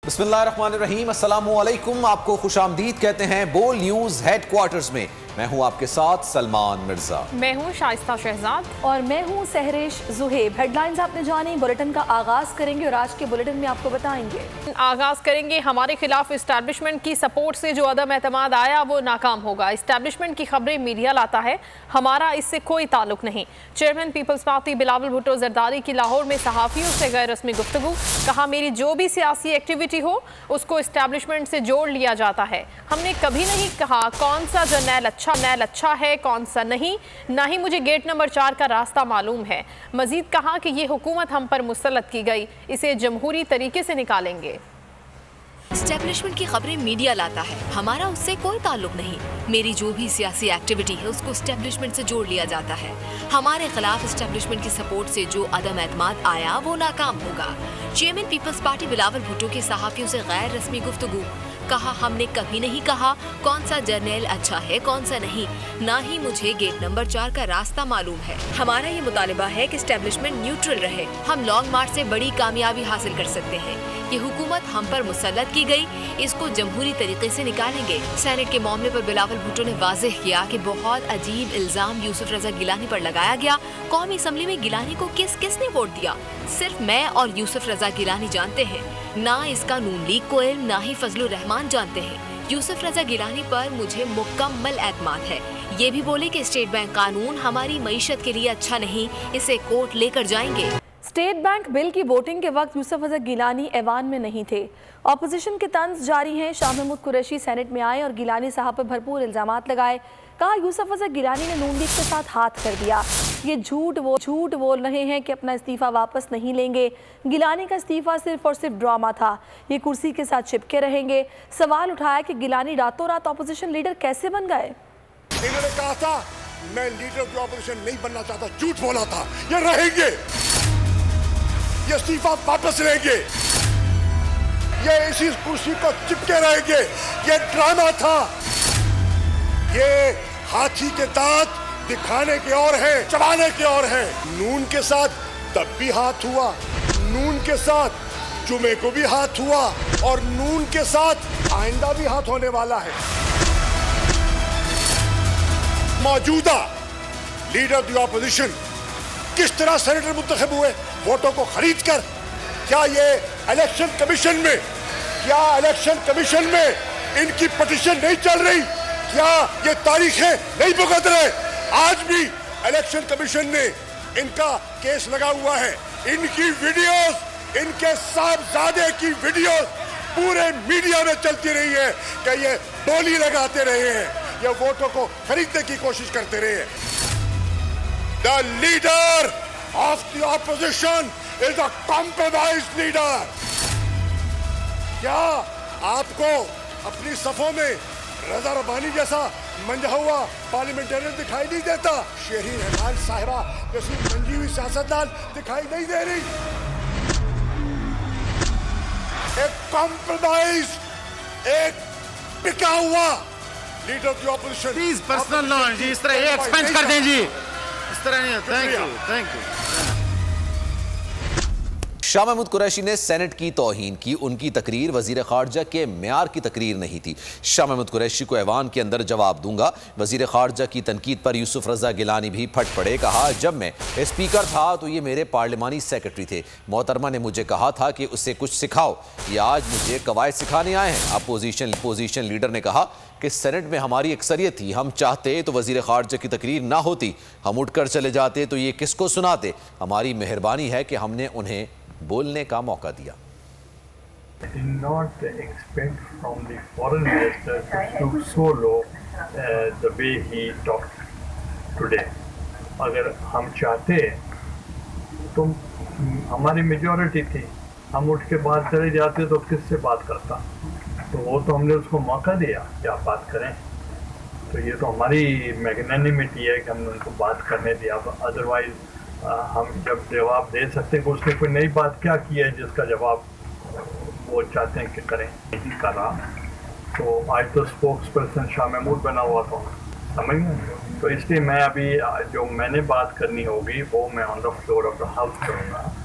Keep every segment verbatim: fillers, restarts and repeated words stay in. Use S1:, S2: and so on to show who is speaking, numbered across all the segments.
S1: बिस्मिल्लाहिर्रहमानिर्रहीम, अस्सलामुअलैकुम। आपको खुशामदीद कहते हैं बोल न्यूज हेडक्वार्टर्स में। मैं हूं आपके साथ सलमान मिर्जा।
S2: मैं हूं शाइस्ता शहजाद
S3: और मैं हूं सहरेश जुहेब। हेडलाइंस आपने जानी, बुलेटिन का आगाज करेंगे और आज के बुलेटिन में आपको बताएंगे।
S2: आगाज करेंगे हमारे खिलाफ इस्टेब्लिशमेंट की सपोर्ट से जो अदम एतमाद आया वो नाकाम होगा। इस्टेब्लिशमेंट की खबरें मीडिया लाता है, हमारा इससे कोई ताल्लुक नहीं। Chairman Peoples Party Bilawal Bhutto Zardari की लाहौर में सहाफियों से गैर रस्मी गुफ्तगू। कहा मेरी जो भी सियासी एक्टिविटी हो उसको इस्टेब्लिशमेंट से जोड़ लिया जाता है। हमने कभी नहीं कहा कौन सा जर्नैल अच्छा नैल अच्छा है कौन सा नहीं, ना ही मुझे गेट नंबर चार का रास्ता मालूम है। मजीद कहा कि ये हुकूमत हम पर मुसल्लत की गई, इसे जमहूरी तरीके से निकालेंगे।
S4: एस्टेब्लिशमेंट की खबरें मीडिया लाता है, हमारा उससे कोई ताल्लुक नहीं। मेरी जो भी सियासी एक्टिविटी है उसको एस्टेब्लिशमेंट से जोड़ लिया जाता है। हमारे खिलाफ एस्टेब्लिशमेंट की सपोर्ट से जो अदम एतमाद आया वो नाकाम होगा। Chairman Peoples Party Bilawal Bhutto के सहाफियों से गैर रस्मी गुफ्तगू। कहा हमने कभी नहीं कहा कौन सा जर्नैल अच्छा है कौन सा नहीं, ना ही मुझे गेट नंबर चार का रास्ता मालूम है। हमारा ये मुतालिबा है कि एस्टेब्लिशमेंट न्यूट्रल रहे। हम लॉन्ग मार्च से बड़ी कामयाबी हासिल कर सकते हैं। ये हुकूमत हम पर मुसल्लत की गई, इसको जमहूरी तरीके से निकालेंगे। सेनेट के मामले पर बिलावल भुट्टो ने वाज़ेह किया कि बहुत अजीब इल्जाम यूसुफ रजा गिलानी पर लगाया गया। कौमी असम्बली में गिलानी को किस किसने वोट दिया सिर्फ मैं और यूसुफ रजा गिलानी जानते हैं, ना इसका नून लीग को इल्म, ना ही फजलुर रहमान जानते हैं। यूसुफ रजा गिलानी पर मुझे मुकम्मल एतमाद है। ये भी बोले कि स्टेट बैंक कानून हमारी मईशत के लिए अच्छा नहीं, इसे कोर्ट लेकर जाएंगे।
S3: स्टेट बैंक बिल की वोटिंग के वक्त यूसुफ रजा गिलानी ऐवान में नहीं थे। ऑपोजिशन के तंज जारी हैं। शाह महमूद कुरैशी सेनेट में आए और गिलानी साहब पर भरपूर इल्जामात लगाए। कहा यूसुफ रजा गिलानी ने नून लीग के साथ हाथ कर दिया। ये झूठ वो झूठ बोल रहे हैं कि अपना इस्तीफा वापस नहीं लेंगे। गिलानी का इस्तीफा सिर्फ और सिर्फ ड्रामा था, ये कुर्सी के साथ चिपके रहेंगे। सवाल उठाया कि गिलानी रातों रात ऑपोजिशन लीडर कैसे बन गए।
S5: इन्होंने कहा था मैं लीडर ऑफ द ऑपोजिशन नहीं बनना चाहता, झूठ बोला था। ये रहेंगे, ये इस्तीफा वापस लेंगे, ये इसी कुर्सी को चिपके रहेंगे। ये ड्रामा था। ये हाथी के दांत दिखाने के और है, चबाने के और है। नून के साथ तब भी हाथ हुआ, नून के साथ जुमे को भी हाथ हुआ और नून के साथ आइंदा भी हाथ होने वाला है। मौजूदा लीडर ऑफ द ऑपोजिशन किस तरह सेनेटर मुंतखब हुए वोटों को खरीद कर। क्या ये इलेक्शन कमीशन में क्या इलेक्शन कमीशन में इनकी पिटीशन नहीं चल रही? क्या ये तारीखें नहीं भुगत रहे? आज भी इलेक्शन कमीशन ने इनका केस लगा हुआ है। इनकी वीडियोस, इनके साहबजादे की वीडियोस पूरे मीडिया में चलती रही है कि ये बोली लगाते रहे हैं, ये वोटों को खरीदने की कोशिश करते रहे हैं। The leader of the opposition is a compromised leader. क्या आपको अपनी सफों में रजा रब्बानी जैसा मंजा हुआ पार्लियामेंटेरियन दिखाई नहीं देता? शहरीन रहमान साहिबा जैसी मंजी हुई सियासतदान दिखाई नहीं दे रही? एक कॉम्प्रोमाइज, एक पिका हुआ leader of the opposition.
S6: Please personal knowledge जी, इस तरह ये एक्सपेंड कर दें जी, इस तरह नहीं। Thank you thank you.
S1: Shah Mahmood Qureshi ने सेनेट की तौहीन की। उनकी तकरीर वजीर खारजा के म्यार की तकरीर नहीं थी। शाह महमूद कुरैशी को ऐवान के अंदर जवाब दूंगा। वजीर खारजा की तनकीद पर यूसुफ रजा गिलानी भी फट पड़े। कहा जब मैं स्पीकर था तो ये मेरे पार्लिमानी सेक्रेटरी थे। मोहतरमा ने मुझे कहा था कि उससे कुछ सिखाओ, ये आज मुझे कवायद सिखाने आए हैं। अपोजिशन पोजीशन लीडर ने कहा कि सेनेट में हमारी अक्सरियत थी, हम चाहते तो वजीर खारजा की तकरीर ना होती, हम उठकर चले जाते तो ये किसको सुनाते। हमारी मेहरबानी है कि हमने उन्हें बोलने का मौका दिया।
S7: Not expect from the foreign minister to stoop so low uh, the way he talked today. अगर हम चाहते तो हमारी मेजॉरिटी थी, हम उठ के बाहर चले जाते तो किससे बात करता? तो वो तो हमने उसको मौका दिया कि आप बात करें। तो ये तो हमारी मैग्नानिमिटी है कि हमने उनको बात करने दिया। अदरवाइज हम जब जवाब दे सकते हैं कि उसने कोई नई बात क्या की है जिसका जवाब वो चाहते हैं कि करें, नहीं कर रहा। तो आज तो स्पोक्स पर्सन शाह महमूद बना हुआ था, समझ गए? तो इसलिए मैं अभी जो मैंने बात करनी होगी वो मैं on the floor of the house करूँगा।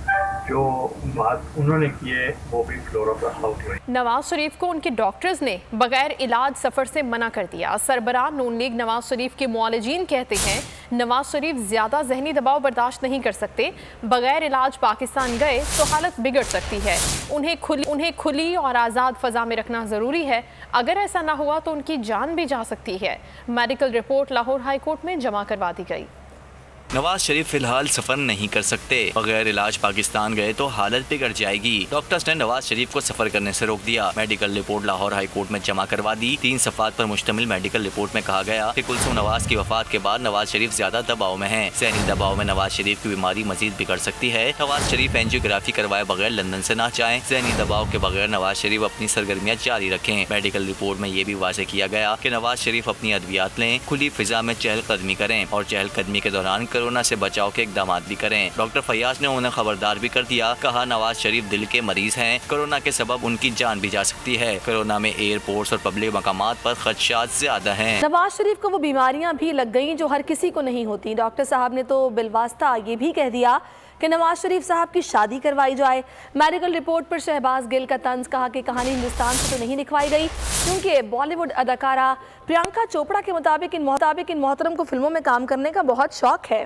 S7: जो बात उन्होंने की है वो भी फ्लोर ऑफ द हाउस हुई।
S2: नवाज शरीफ को उनके डॉक्टर्स ने बगैर इलाज सफर से मना कर दिया। सरबराह नून लीग नवाज शरीफ के मुआलिजीन कहते हैं नवाज शरीफ ज्यादा जहनी दबाव बर्दाश्त नहीं कर सकते, बगैर इलाज पाकिस्तान गए तो हालत बिगड़ सकती है। उन्हें खुली उन्हें खुली और आज़ाद फजा में रखना ज़रूरी है, अगर ऐसा ना हुआ तो उनकी जान भी जा सकती है। Medical report Lahore high court में जमा करवा दी गई।
S8: नवाज शरीफ फिलहाल सफर नहीं कर सकते, बगैर इलाज पाकिस्तान गए तो हालत बिगड़ जाएगी। डॉक्टर्स ने नवाज शरीफ को सफर करने से रोक दिया। Medical report Lahore high court में जमा करवा दी। तीन सफात पर मुश्तमिल मेडिकल रिपोर्ट में कहा गया कि कुलसुम नवाज की वफात के बाद नवाज शरीफ ज्यादा दबाव में हैं। ज़हनी दबाव में नवाज शरीफ की बीमारी मजीद बिगड़ सकती है। नवाज शरीफ एंजियोग्राफी करवाए बगैर लंदन से ना जाएं। ज़हनी दबाव के बगैर नवाज शरीफ अपनी सरगर्मियाँ जारी रखें। मेडिकल रिपोर्ट में ये भी वाज़ेह किया गया कि नवाज शरीफ अपनी अद्वियात लें, खुली फिजा में चहलकदमी करें और चहलकदमी के दौरान कोरोना से बचाव के इकदाम भी करें। डॉक्टर फयाज ने उन्हें खबरदार भी कर दिया, कहा नवाज शरीफ दिल के मरीज हैं, कोरोना के सबब उनकी जान भी जा सकती है। कोरोना में एयरपोर्ट्स और पब्लिक मकामात पर खदशात ज्यादा हैं।
S3: नवाज शरीफ को वो बीमारियां भी लग गईं जो हर किसी को नहीं होती। डॉक्टर साहब ने तो बिलवास्ता ये भी कह दिया कि नवाज शरीफ साहब की शादी करवाई जाए। मेडिकल रिपोर्ट पर शहबाज गिल का तंज, कहा कि कहानी हिंदुस्तान से तो नहीं लिखवाई गई क्योंकि बॉलीवुड अदाकारा प्रियंका चोपड़ा के मुताबिक इन मुताबिक इन मोहतरम को फिल्मों में काम करने का बहुत शौक है।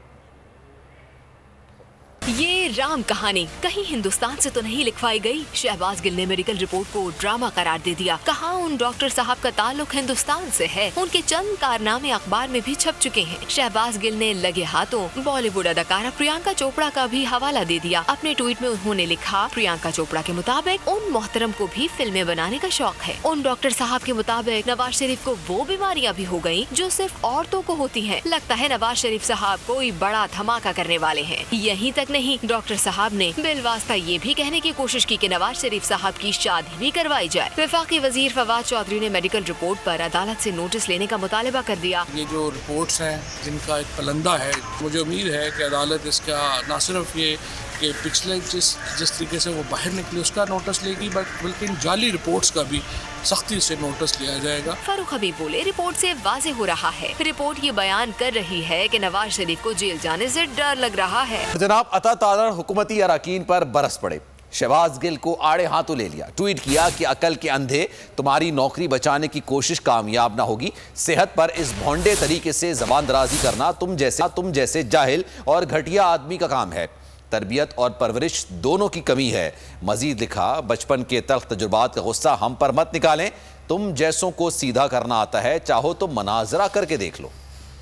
S4: ये राम कहानी कहीं हिंदुस्तान से तो नहीं लिखवाई गई। शहबाज गिल ने मेडिकल रिपोर्ट को ड्रामा करार दे दिया। कहा उन डॉक्टर साहब का ताल्लुक हिंदुस्तान से है, उनके चंद कारनामे अखबार में भी छप चुके हैं। शहबाज गिल ने लगे हाथों बॉलीवुड अदाकारा प्रियंका चोपड़ा का भी हवाला दे दिया। अपने ट्वीट में उन्होंने लिखा, प्रियंका चोपड़ा के मुताबिक उन मोहतरम को भी फिल्में बनाने का शौक है। उन डॉक्टर साहब के मुताबिक नवाज शरीफ को वो बीमारियाँ भी हो गयी जो सिर्फ औरतों को होती है। लगता है नवाज शरीफ साहब कोई बड़ा धमाका करने वाले हैं। यहीं तक नहीं, डॉक्टर साहब ने बिलवास्ता ये भी कहने की कोशिश की कि नवाज शरीफ साहब की शादी भी करवाई जाए। वफाकी वजीर फवाद चौधरी ने मेडिकल रिपोर्ट पर अदालत से नोटिस लेने का मुतालबा कर दिया।
S9: ये जो रिपोर्ट्स हैं जिनका एक पलंदा है, मुझे उम्मीद है कि अदालत इसका न सिर्फ ये कि पिछले जिस जिस तरीके से वो बाहर निकले उसका नोटिस लेगी, बल्कि इन जाली रिपोर्ट्स का भी सख्ती से नोटिस लिया जाएगा।
S4: फारूक हबीब बोले, रिपोर्ट से वाजे हो रहा है, रिपोर्ट ये बयान कर रही है कि नवाज शरीफ को जेल जाने से डर लग रहा है।
S1: जनाब अता तादर हुकूमती अराकीन पर बरस पड़े। शहबाज गिल को आड़े हाथों ले लिया। ट्वीट किया कि अकल के अंधे, तुम्हारी नौकरी बचाने की कोशिश कामयाब ना होगी। सेहत पर इस भोंडे तरीके से जबान दराजी करना तुम जैसे तुम जैसे जाहिल और घटिया आदमी का काम है। तरबियत और परवरिश दोनों की कमी है। मजीद लिखा, बचपन के तल्ख तजुर्बात का गुस्सा हम पर मत निकालें, तुम जैसों को सीधा करना आता है, चाहो तो मनाजरा करके देख लो।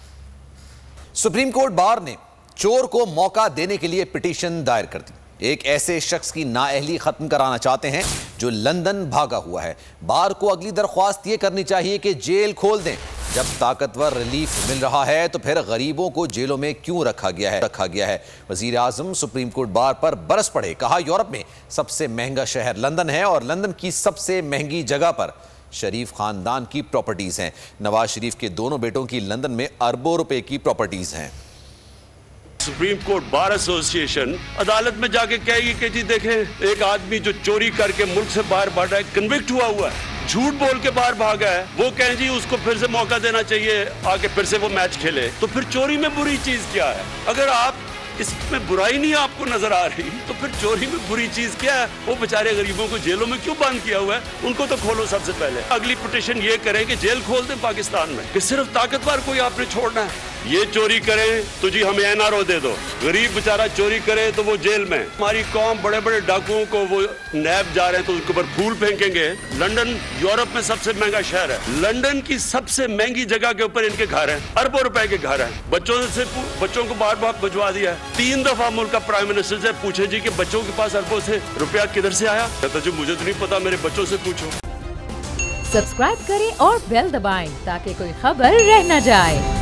S1: सुप्रीम कोर्ट बार ने चोर को मौका देने के लिए पिटीशन दायर कर दी। एक ऐसे शख्स की नाअहली खत्म कराना चाहते हैं जो लंदन भागा हुआ है। बार को अगली दरख्वास्त यह करनी चाहिए कि जेल खोल दें। जब ताकतवर रिलीफ मिल रहा है तो फिर गरीबों को जेलों में क्यों रखा गया है रखा गया है वजीर आजम सुप्रीम कोर्ट बार पर बरस पड़े। कहा, यूरोप में सबसे महंगा शहर लंदन है और लंदन की सबसे महंगी जगह पर शरीफ खानदान की प्रॉपर्टीज हैं। नवाज शरीफ के दोनों बेटों की लंदन में अरबों रुपए की प्रॉपर्टीज हैं।
S10: सुप्रीम कोर्ट बार एसोसिएशन अदालत में जाके कहेगी कि जी देखें, एक आदमी जो चोरी करके मुल्क से बाहर भाग रहा है, कन्विक्ट हुआ हुआ है, झूठ बोल के बाहर भागा है, वो कहें जी उसको फिर से मौका देना चाहिए, आके फिर से वो मैच खेले। तो फिर चोरी में बुरी चीज क्या है? अगर आप इसमें बुराई नहीं आपको नजर आ रही तो फिर चोरी में बुरी चीज क्या है? वो बेचारे गरीबों को जेलों में क्यों बंद किया हुआ है? उनको तो खोलो सबसे पहले। अगली पिटीशन ये करें कि जेल खोल दें पाकिस्तान में, कि सिर्फ ताकतवर को ही आपने छोड़ना है। ये चोरी करे तो जी हमें एन आर ओ दे दो, गरीब बेचारा चोरी करे तो वो जेल में। हमारी कौम बड़े बड़े डाकुओं को वो नैब जा रहे हैं तो उसके ऊपर फूल फेंकेंगे। लंदन यूरोप में सबसे महंगा शहर है, लंदन की सबसे महंगी जगह के ऊपर इनके घर हैं, अरबों रुपए के घर हैं। बच्चों से बच्चों को बार बार भिजवा दिया। तीन दफा मुल्क का प्राइम मिनिस्टर से पूछे जी कि बच्चों के पास अरबों से रुपया किधर से आया? कहता जी मुझे तो नहीं पता, मेरे बच्चों से पूछो।
S11: सब्सक्राइब करें और बेल दबाएं ताकि कोई खबर रह न जाए।